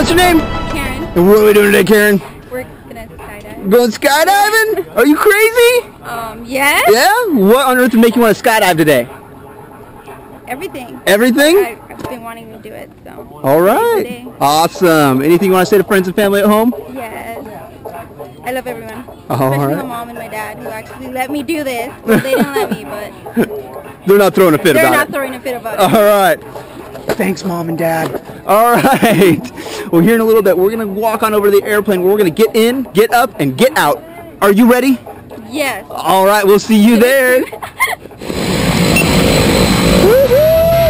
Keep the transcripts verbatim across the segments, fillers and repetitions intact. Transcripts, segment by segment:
What's your name? Karen. And what are we doing today, Karen? We're gonna skydive. Going skydiving? Are you crazy? Um, yes. Yeah? What on earth would make you want to skydive today? Everything. Everything? I, I've been wanting to do it, so. All right. Awesome. Anything you want to say to friends and family at home? Yes. I love everyone. All Especially right. my mom and my dad, who actually let me do this. Well, they didn't let me, but They're not throwing a fit they're about not it. throwing a fit about it. All right. Thanks, Mom and Dad. All right. Well, here in a little bit, we're going to walk on over to the airplane. We're going to get in, get up, and get out. Are you ready? Yes. All right. We'll see you there. Woo-hoo!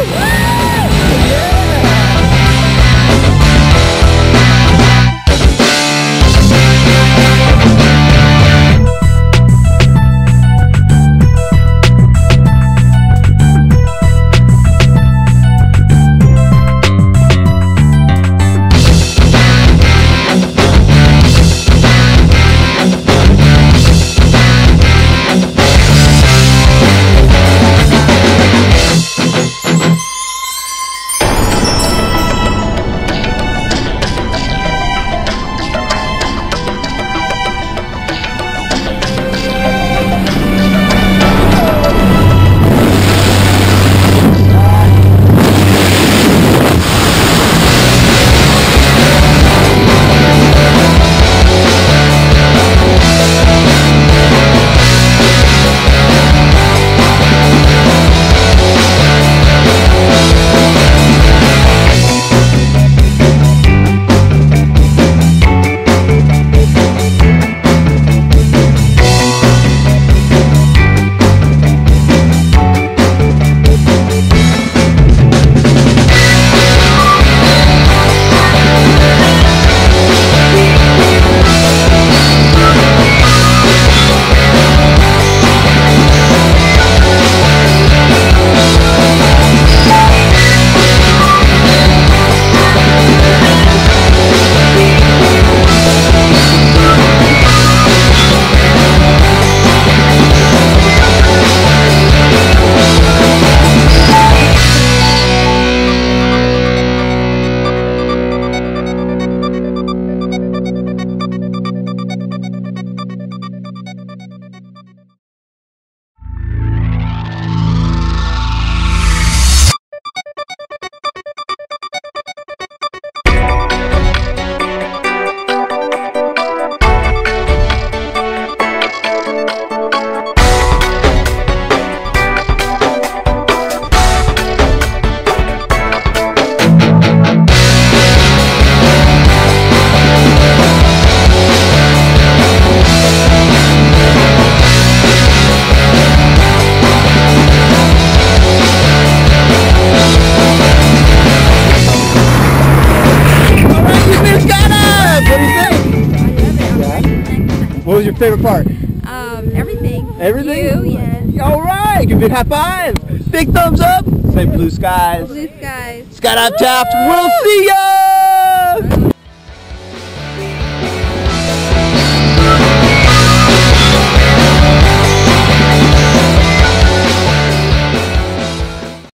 What was your favorite part? Um, everything. Everything? You, yes. All right. Give me a high five. Big thumbs up. Say blue skies. Blue skies. Skydive Taft. We'll see ya.